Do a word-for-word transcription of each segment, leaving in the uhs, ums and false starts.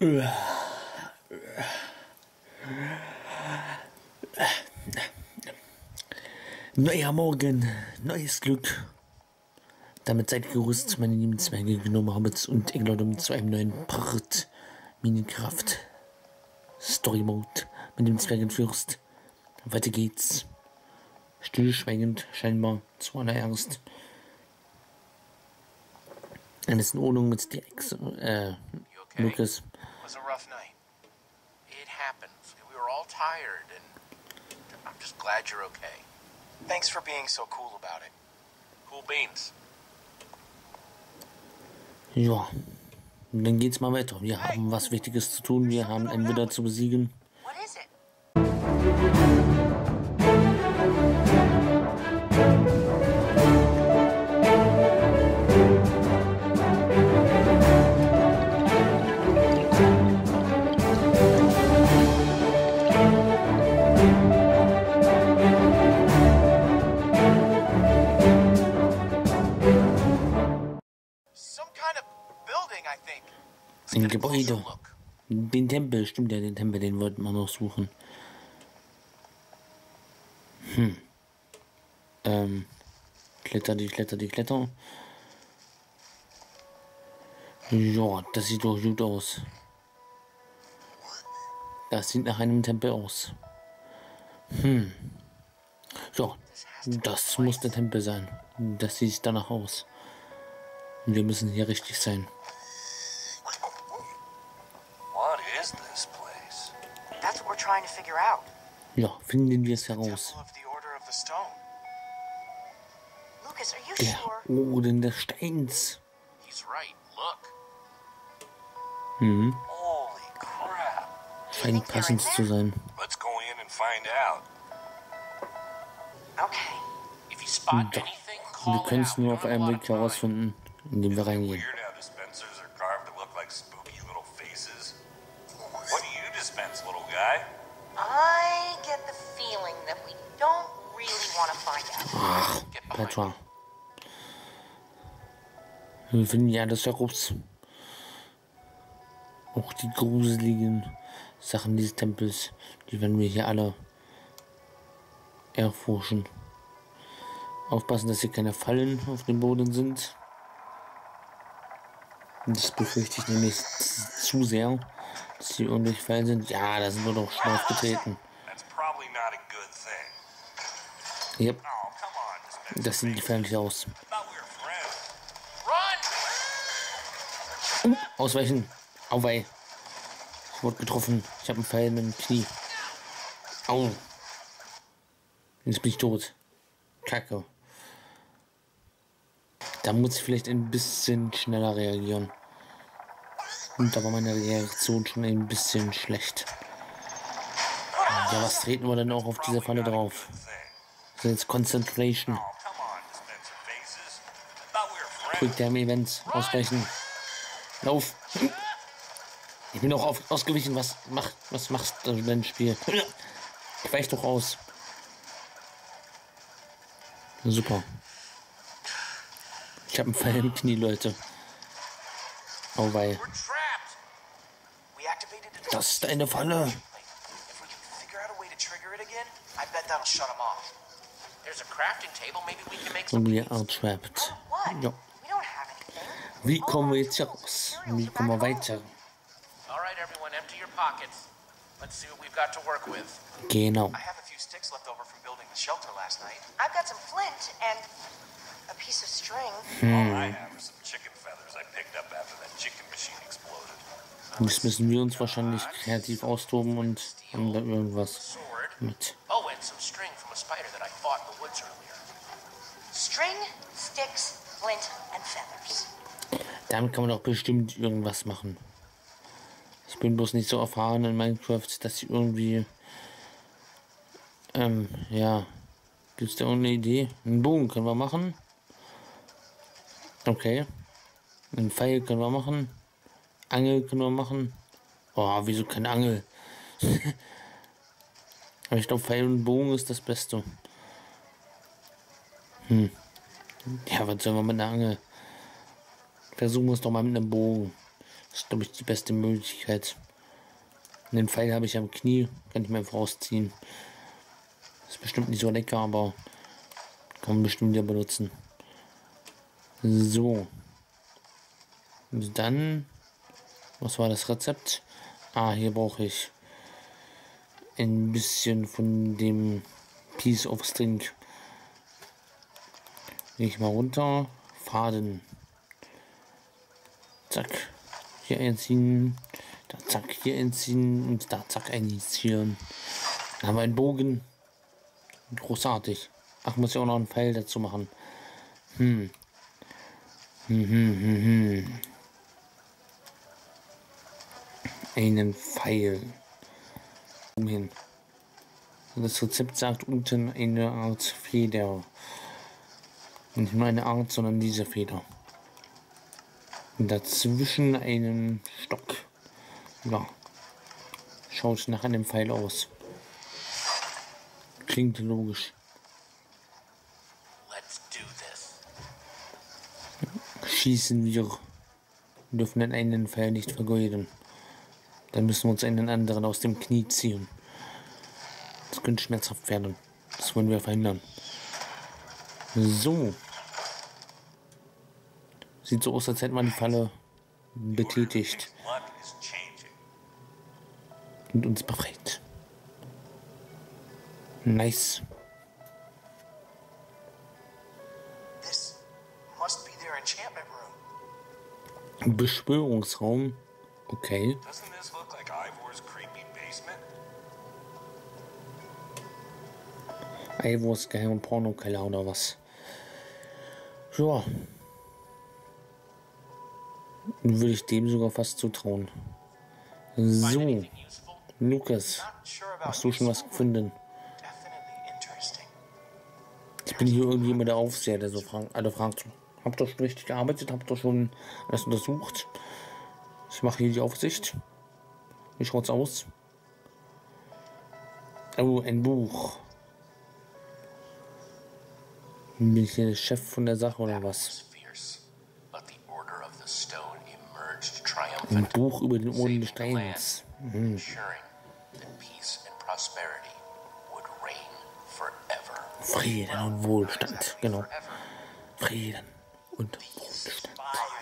Neuer Morgen, neues Glück. Damit seid ihr gerüstet, meine lieben Zwerge, genommen Hobbits und Engländer zu einem neuen Part Minecraft Story Mode mit dem Zwergenfürst. Weiter geht's. Stillschweigend, scheinbar zuallererst. Alles in Ordnung mit der Ex, äh, okay? Lucas. It was a rough night. It happens. We were all tired, and I'm just glad you're okay. Thanks for being so cool about it. Cool beans. Ja, dann geht's mal weiter. Wir haben was Wichtiges zu tun. Wir haben einen Widder zu besiegen. What is it? Ein Gebäude. Den Tempel, stimmt ja, den Tempel, den wollten wir noch suchen. Hm. Ähm. Kletter, die Kletter, die Kletter. Ja, das sieht doch gut aus. Das sieht nach einem Tempel aus. Hm. Ja, das muss der Tempel sein. Das sieht danach aus. Und wir müssen hier richtig sein. Trying to figure out. Ja, finden wir es heraus. Lucas, are you Der sure? Orden des Steins. He's right. Look. Mhm. Holy crap. Scheint passend zu sein. Let's go in and find out. Okay. If you spot Ja. anything, Wir call können it es out. nur We auf don't have a einem lot Weg of time. herausfinden, indem wir reingehen. Weird how dispensers are carved to look like spooky little faces. What do you dispense, little guy? I get the feeling that we don't really want to find out. Ach, Petra. Wir finden ja alles heraus. Auch die gruseligen Sachen dieses Tempels, die werden wir hier alle erforschen. Aufpassen, dass hier keine Fallen auf dem Boden sind. Das befürchte ich nämlich zu sehr, dass hier irgendwelche Fallen sind. Ja, da sind wir doch schon aufgetreten. That's probably not a good thing. Yep, Oh, come on, dispenser. das sieht gefährlich aus. I thought we were friends. Run! Ausweichen. Auwei. Ich wurde getroffen. Ich habe einen Pfeil im Knie. Au. Jetzt bin ich tot. Kacke. Da muss ich vielleicht ein bisschen schneller reagieren. Und da war meine Reaktion schon ein bisschen schlecht. Ja, was treten wir denn auch auf diese Falle drauf? Das ist jetzt Concentration. Oh, come on, dispenser faces. I thought we were friends. Quick Time Events. Ausweichen. Lauf. Ich bin auch auf, ausgewichen. Was, mach, was machst du denn, Spiel? Ich weich doch aus. Super. Ich habe einen Pfeil im Knie, Leute. Oh wei. We're trapped. We activated it. Das ist eine Falle. If we can figure out a way to trigger it again, I bet that'll shut him off. There's a crafting table. Maybe we can make some. Und wir are trapped. What? Ja. We don't have anything. Wie kommen wir jetzt hier raus? Wie kommen wir weiter? All right, everyone, empty your pockets. Let's see what we've got to work with. Genau. I have a few sticks left over from building the shelter last night. I've got some flint and a piece of string. All I have are some chicken feathers I picked up after that chicken machine exploded. Jetzt müssen wir uns wahrscheinlich kreativ austoben und haben da irgendwas Sword. mit. Oh, and some string from a spider that I fought in the woods earlier. String, sticks, flint, and feathers. Damit kann man doch bestimmt irgendwas machen. Ich bin bloß nicht so erfahren in Minecraft, dass ich irgendwie... Ähm, ja... Gibt es da irgendeine Idee? Einen Bogen können wir machen. Okay. Einen Pfeil können wir machen. Angel können wir machen. Oh, wieso keine Angel? Aber ich glaube, Pfeil und Bogen ist das Beste. Hm. Ja, was sollen wir mit einer Angel? Versuchen wir es doch mal mit einem Bogen. Das ist, glaube ich, die beste Möglichkeit. Den Pfeil habe ich am Knie, kann ich mir einfach rausziehen. Ist bestimmt nicht so lecker, aber kann man bestimmt ja benutzen. So. Und dann, was war das Rezept? Ah, hier brauche ich ein bisschen von dem Piece of String. Leg ich mal runter. Faden. Zack. Hier einziehen. Da zack, hier einziehen. Und da zack, einziehen. Dann haben wir einen Bogen. Großartig. Ach, muss ich auch noch einen Pfeil dazu machen. Hm. Hm, hm, hm, hm. Einen Pfeil. Umhin. Das Rezept sagt unten eine Art Feder. Nicht nur eine Art, sondern diese Feder. Und dazwischen einen Stock. Ja. Schaut nach einem Pfeil aus. Klingt logisch. Let's do this. Schießen wir. Wir dürfen den einen Pfeil nicht vergeuden. Dann müssen wir uns einen anderen aus dem Knie ziehen. Das könnte schmerzhaft werden. Das wollen wir verhindern. So. Sieht so aus, als hätte man die Falle betätigt. Und uns befreit. Nice. This must be their enchantment room. Beschwörungsraum. Okay. Doesn't this look like Ivor's creepy basement? Ivors geheimer Pornokeller oder was? Ja. Würde ich dem sogar fast zutrauen. So. Lukas, hast du schon was gefunden? Ich bin hier irgendwie immer der Aufseher, der so fragt, alle fragt, habt ihr schon richtig gearbeitet, habt ihr schon alles untersucht? Ich mache hier die Aufsicht. Wie schaut's aus? Oh, ein Buch. Bin ich hier der Chef von der Sache oder was? Ein Buch über den Orden des Steins. Mhm. Frieden und Wohlstand, genau. Frieden und Wohlstand.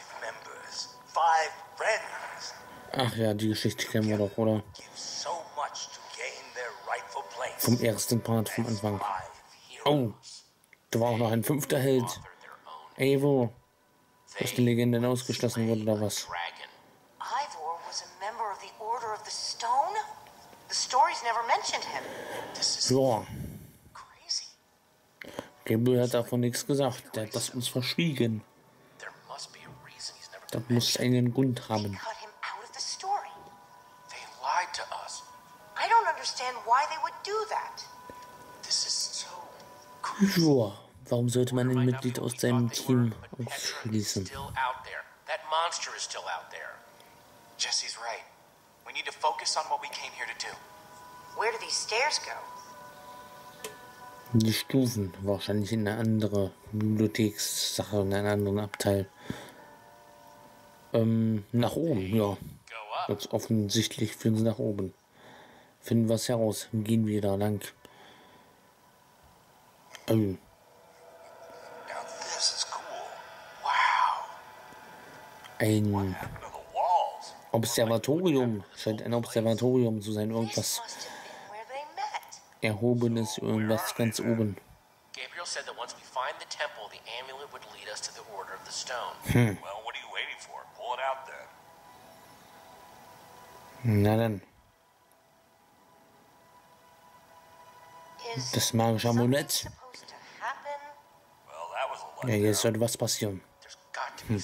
Ach ja, die Geschichte kennen wir doch, oder? Vom ersten Part, vom Anfang. Oh, da war auch noch ein fünfter Held. Eivor. Dass die Legende ausgeschlossen wurde, oder was? Ivor was a member of the Order of the Stone? The stories never mentioned him. Ja. Gabriel hat davon nichts gesagt. Der hat das uns verschwiegen. Das muss einen Grund haben. Ja, warum sollte man ein Mitglied aus seinem Team ausschließen? Jesse's right. We need to focus on what we came here to do. Where do these stairs go? Die Stufen, wahrscheinlich in eine andere Bibliothekssache, in einen anderen Abteil. Ähm, nach oben, ja. Jetzt offensichtlich führen sie nach oben. Finden wir es heraus. Gehen wir da lang. Ähm. Ein Observatorium. Scheint ein Observatorium zu sein. Irgendwas Erhobenes, irgendwas ganz oben. Gabriel said that once we find the temple, the amulet would lead us to the Order of the Stone. Hm. Well, what are you waiting for? Pull it out then. Na dann. Das magische Amulett. Ja, hier sollte was passieren. Hm.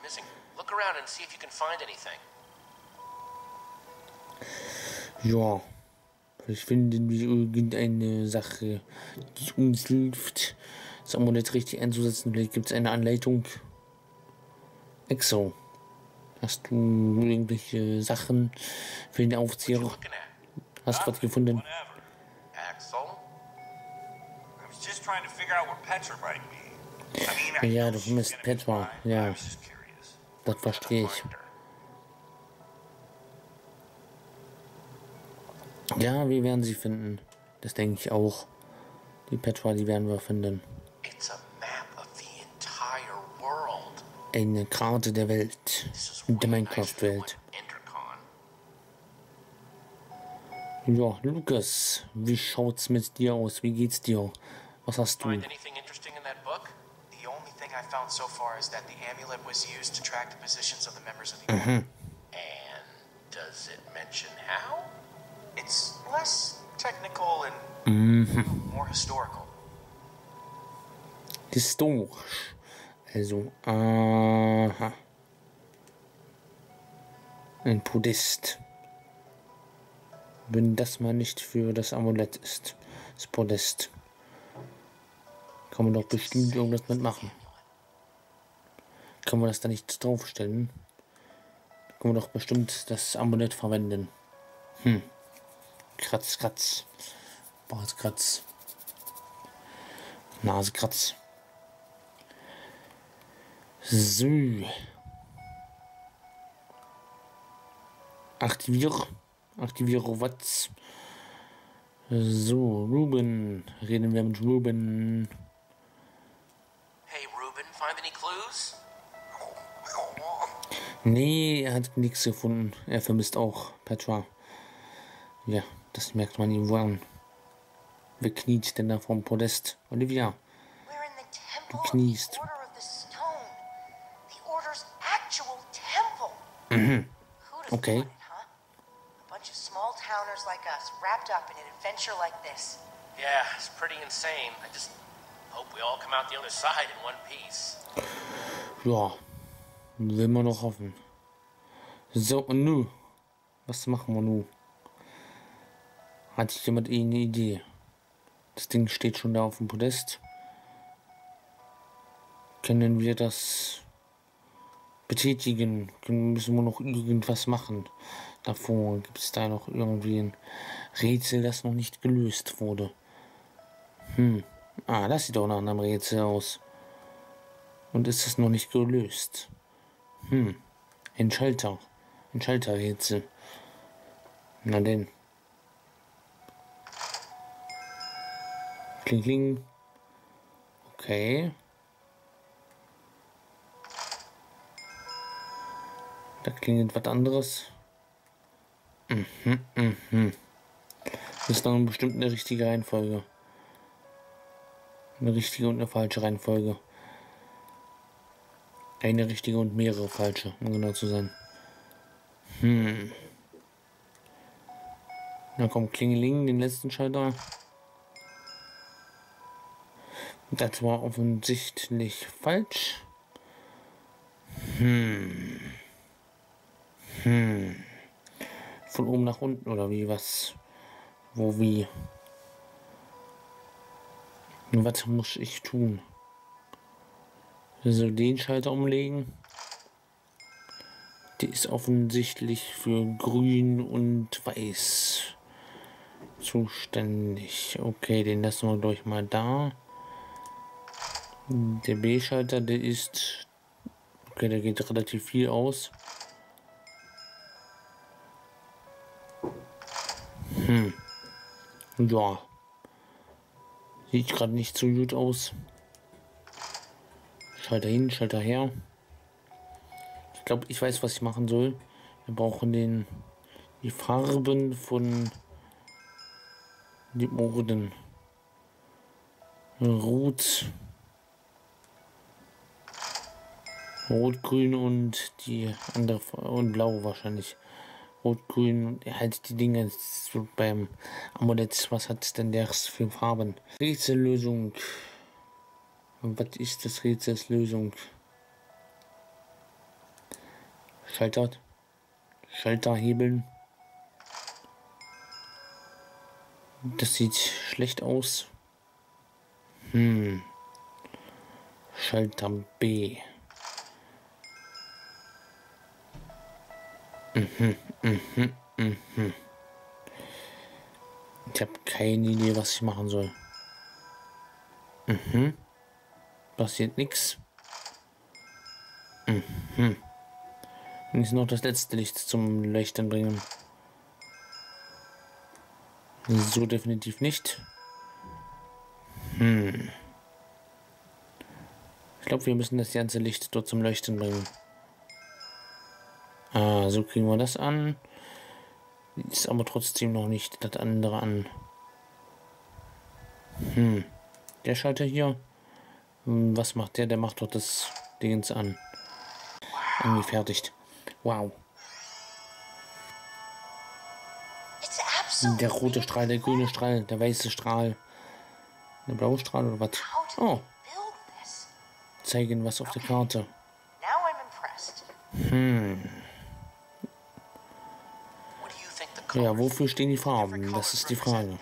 Ja. Vielleicht finden wir irgendeine Sache, die uns hilft, das Amulett richtig einzusetzen. Vielleicht gibt es eine Anleitung. Exo. Hast du irgendwelche Sachen für den Aufzieher? Hast du was gefunden? Ja, du vermisst Petra. Ja. Das verstehe ich. Ja, wir werden sie finden. Das denke ich auch. Die Petra, die werden wir finden. It's a map of the entire world. Eine Karte der Welt. Der Minecraft-Welt. Ja, Lukas, wie schaut's mit dir aus? Wie geht's dir? Was hast du? Find anything interesting in that book? The only thing I found so far is that the amulet was used to track the positions of the members of the Order. And does it mention how? It's less technical and more historical. Historisch. Also, aha. Ein Podest. Wenn das mal nicht für das Amulett ist. Das Podest. Kann man doch bestimmt irgendwas mitmachen. Kann man das da nicht draufstellen? Kann man doch bestimmt das Amulett verwenden. Hm. Kratz, kratz. Bart, kratz. Nase, kratz. So. Aktiviere. Aktiviere was? So, Ruben. Reden wir mit Ruben. Hey, Ruben, find any clues? Nee, er hat nichts gefunden. Er vermisst auch Petra. Ja, das merkt man ihm wohl an. Wer kniet denn da vom Podest? Olivia. We're in the temple Du of kniest. the Order of the Stone. The Order's actual temple. Mhm. Who'd have Okay. thought it, huh? A bunch of small towners like us wrapped up in an adventure like this. Yeah, it's pretty insane. I just hope we all come out the other side in one piece. Ja, will man noch hoffen. So, und nu? Was machen wir nu? Hat jemand eh eine Idee? Das Ding steht schon da auf dem Podest. Können wir das betätigen? Können, müssen wir noch irgendwas machen? Davor gibt es da noch irgendwie ein Rätsel, das noch nicht gelöst wurde. Hm. Ah, das sieht doch nach einem Rätsel aus. Und ist es noch nicht gelöst? Hm. Ein Schalter. Ein Schalterrätsel. Na denn. Kling, kling. Okay. Da klingelt was anderes. Mhm, mhm. Das ist dann bestimmt eine richtige Reihenfolge. Eine richtige und eine falsche Reihenfolge. Eine richtige und mehrere falsche, um genau zu sein. Hm. Na komm, Klingeling, den letzten Schalter. Das war offensichtlich falsch. Hm. Hm. Von oben nach unten oder wie, was? Wo, wie? Und was muss ich tun? So, den Schalter umlegen. Der ist offensichtlich für grün und weiß zuständig. Okay, den lassen wir gleich mal da. Der B-Schalter, der ist... Okay, der geht relativ viel aus. Hm. Ja. Sieht gerade nicht so gut aus. Schalter hin, Schalter her. Ich glaube, ich weiß, was ich machen soll. Wir brauchen den, die Farben von dem Orden. Rot. Rot, grün und die andere und blau wahrscheinlich. Rot, grün und halt die Dinge so beim Amulett. Was hat denn der für Farben? Rätsellösung. Was ist das Rätselslösung? Schalter. Schalter hebeln. Das sieht schlecht aus. Hm. Schalter B. Mhm, mhm, mhm. Ich habe keine Idee, was ich machen soll. Mhm. Passiert nichts. Mhm. Und jetzt noch das letzte Licht zum Leuchten bringen. So definitiv nicht. Hm. Ich glaube, wir müssen das ganze Licht dort zum Leuchten bringen. Ah, so kriegen wir das an. Ist aber trotzdem noch nicht das andere an. Hm. Der Schalter hier. Was macht der? Der macht doch das Dingens an. Angefertigt. Wow. Der rote Strahl, der grüne Strahl, der weiße Strahl. Der blaue Strahl oder was? Oh. Zeigen was auf der Karte. Hm. Ja, wofür stehen die Farben? Das ist die Frage.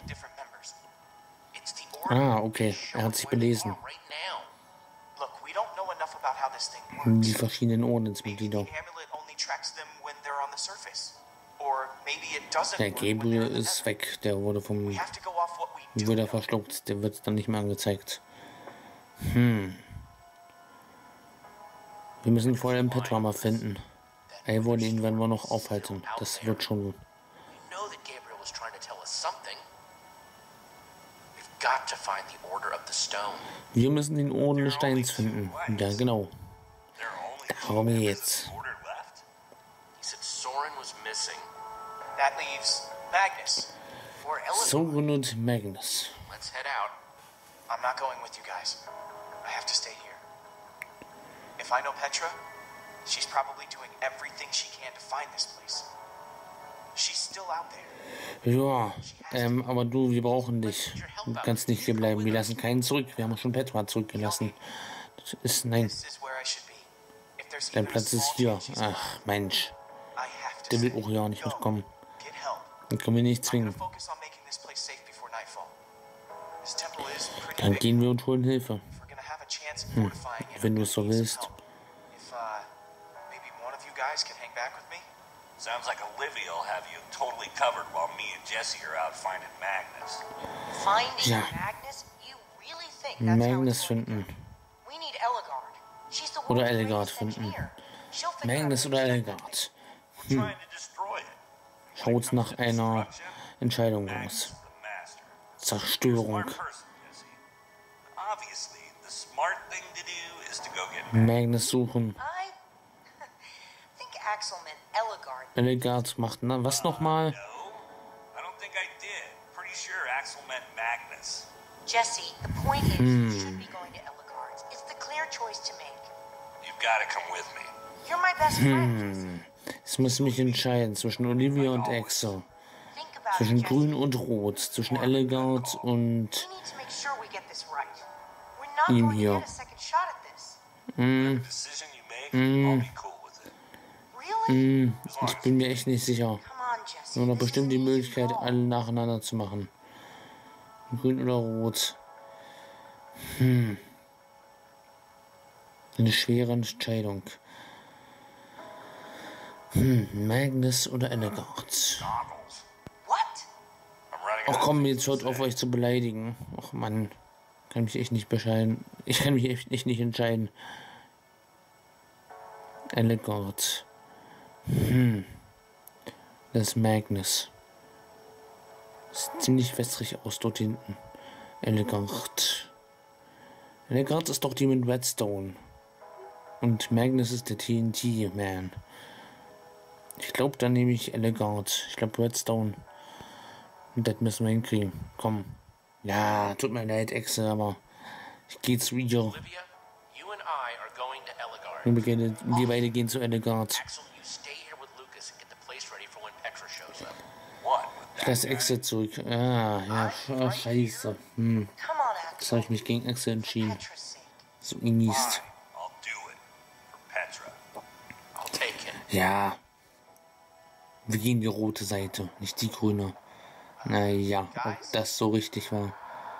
Ah, okay. Er hat sich belesen. Die verschiedenen Ordensmitglieder. Der Gabriel ist weg. Der wurde vom Wieder verschluckt. Der wird dann nicht mehr angezeigt. Hm. Wir müssen vorher den Petra mal finden. Eivor, den werden wir noch aufhalten. Das wird schon. Wir müssen den Orden des Steins finden. Ja, genau. Darum geht's. Soren und Magnus. I'm not going with you guys. I have to stay here. If I know Petra, she's probably doing everything she can to find this place. She's still out there. Ja, ähm, aber du, wir brauchen dich. Du kannst nicht hier bleiben. Wir lassen keinen zurück. Wir haben schon Petra zurückgelassen. Das ist, nein. Dein Platz ist hier. Ach, Mensch. Der will auch ja nicht mitkommen. Dann können wir nicht zwingen. Dann gehen wir und holen Hilfe. Hm, wenn du es so willst. Sounds like Olivia will have you totally covered while me and Jesse are out finding Magnus. Finding Ja. Magnus? You really think that's how Magnus it's going to finden. go? We need Ellegard. She's the Oder world's Ellegard greatest finden. engineer. She'll figure out Magnus who's oder done Ellegard. We're trying to destroy it. Schaut nach einer Entscheidung aus. Zerstörung. Smart person, Jesse. Obviously, the smart thing to do is to go get Magnus suchen. I think Axel meant Ellegard. Ellegard macht na, was nochmal? No, I don't think I did. Pretty sure Axel meant Magnus. Jesse, the point is, you should be going to Ellegard's. It's the clear choice to make. You've got to come with me. You're my best friend. Hm. Jetzt muss ich mich entscheiden zwischen Olivia und Axel. Think about Zwischen it, Jesse. Grün und Rot. Zwischen Ellegard und We need to make sure we get this right. We're not Ihm going to hier. get a second shot at this. Mm, Decision you make, I'll be cool with it. Really? mm, ich bin mir echt nicht sicher. Come on, Jesse. Nur noch This is bestimmt die an easy Möglichkeit, call. alle nacheinander zu machen. Grün oder Rot. Hm. Eine schwere Entscheidung. Hm, Magnus oder Ellegard. Goggles. What? I'm running Ach out of komm, things jetzt to hört say. auf euch zu beleidigen. Ach Mann. Kann mich echt nicht bescheiden. Ich kann mich echt, echt nicht entscheiden. Ellegard. Hm. Das ist Magnus. Sieht ziemlich wässrig aus dort hinten. Ellegard. Ellegard ist doch die mit Redstone. Und Magnus ist der T N T-Man. Ich glaube, dann nehme ich Ellegard. Ich glaube Redstone. Und das müssen wir hinkriegen. Komm. Ja, tut mir leid, Exe, aber ich gehe zu Rio. Olivia, you and I are going to Ellegard. Wir, beginnen, wir beide gehen zu Ellegard. Axel, you stay here with Lucas and get the place ready for when Petra shows up. What? With Ich that lasse Exe zurück. Ah, ja, sch- scheiße. Hm. Come on, Jetzt Axel. habe ich mich gegen Exe entschieden. Petra's sake. So genießt. Fine, I'll do it. For Petra. I'll take him. Ja. Wir gehen die rote Seite, nicht die grüne. Naja, ob das so richtig war.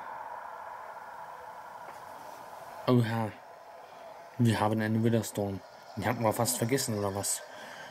Oha. Wir haben einen Witherstorm. Den hatten wir fast vergessen, oder was?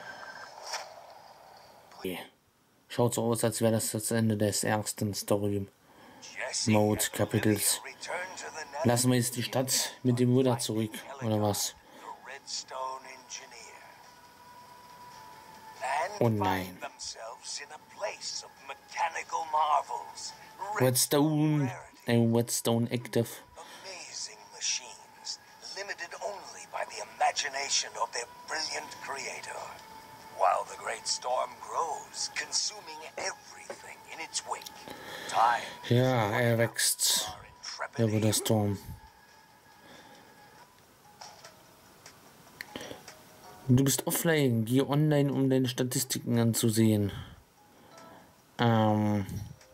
Okay. Schaut so aus, als wäre das das Ende des ersten Story Jesse Mode and Kapitels. Olivia return to the net Lassen wir jetzt die Stadt mit dem Wither zurück, oder was? the Redstone Engineer. And Oh nein. find themselves in a place of mechanical mechanical marvels. Redstone and Redstone Active. Amazing machines, limited only by the imagination of their brilliant creator. While the great storm grows, consuming everything in its wake. Time. Ja, er wächst. Er wird der Storm. Du bist offline. Geh online, um deine Statistiken anzusehen. Ähm.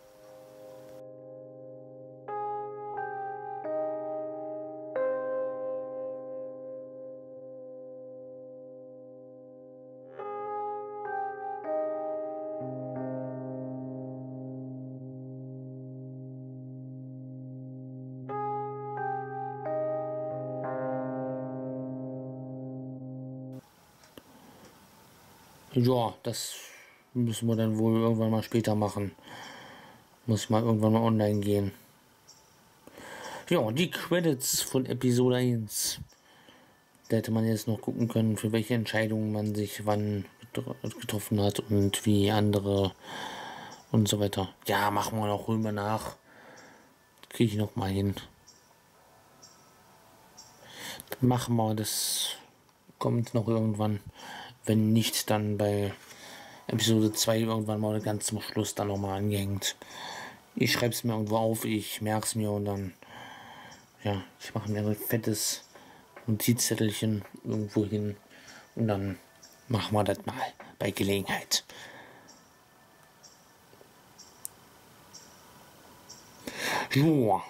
Ja, das müssen wir dann wohl irgendwann mal später machen. Muss mal irgendwann mal online gehen. Ja, die Credits von Episode eins. Da hätte man jetzt noch gucken können, für welche Entscheidungen man sich wann getroffen hat und wie andere und so weiter. Ja, machen wir noch, holen wir nach. Kriege ich noch mal hin. Machen wir, das kommt noch irgendwann. Wenn nicht, dann bei Episode zwei irgendwann mal ganz zum Schluss dann nochmal angehängt. Ich schreibe es mir irgendwo auf, ich merke es mir und dann, ja, ich mache mir ein fettes Notizzettelchen irgendwo hin und dann machen wir das mal bei Gelegenheit. Joa.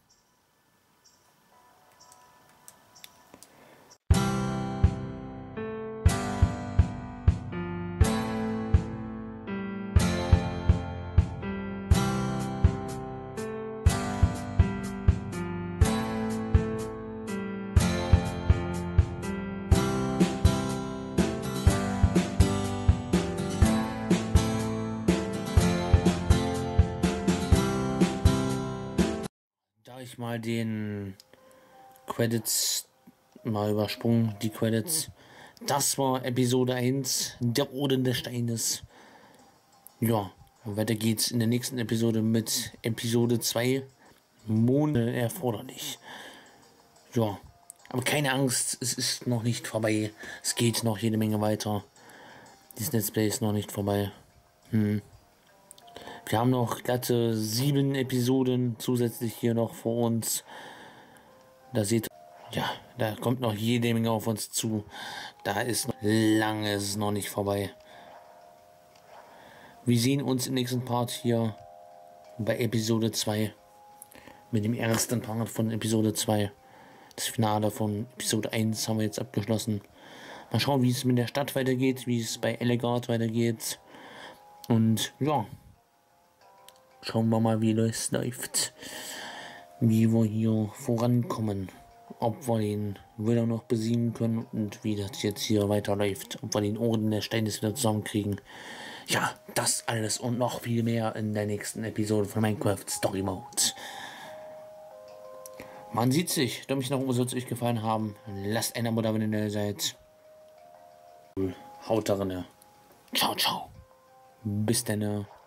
Da ich mal den Credits mal übersprungen, die Credits, das war Episode eins, der Orden des Steines. Ja, weiter geht's in der nächsten Episode mit Episode zwei, Monde erforderlich. Ja, aber keine Angst, es ist noch nicht vorbei. Es geht noch jede Menge weiter. Dieses Let's Play ist noch nicht vorbei. Hm. Wir haben noch glatte sieben Episoden zusätzlich hier noch vor uns. Da seht ihr, ja, da kommt noch jede Menge auf uns zu. Da ist noch lange ist es noch nicht vorbei. Wir sehen uns im nächsten Part hier bei Episode zwei. Mit dem ersten Part von Episode zwei. Das Finale von Episode eins haben wir jetzt abgeschlossen. Mal schauen, wie es mit der Stadt weitergeht, wie es bei Ellegaard weitergeht. Und ja. Schauen wir mal, wie es läuft. Wie wir hier vorankommen. Ob wir den wieder noch besiegen können und wie das jetzt hier weiterläuft. Ob wir den Orden des Steines wieder zusammenkriegen. Ja, das alles und noch viel mehr in der nächsten Episode von Minecraft Story Mode. Man sieht sich. Wenn mich noch soll es euch gefallen haben. Lasst ein Abo da, wenn ihr neu seid. Haut darin. Ciao, ciao. Bis dann.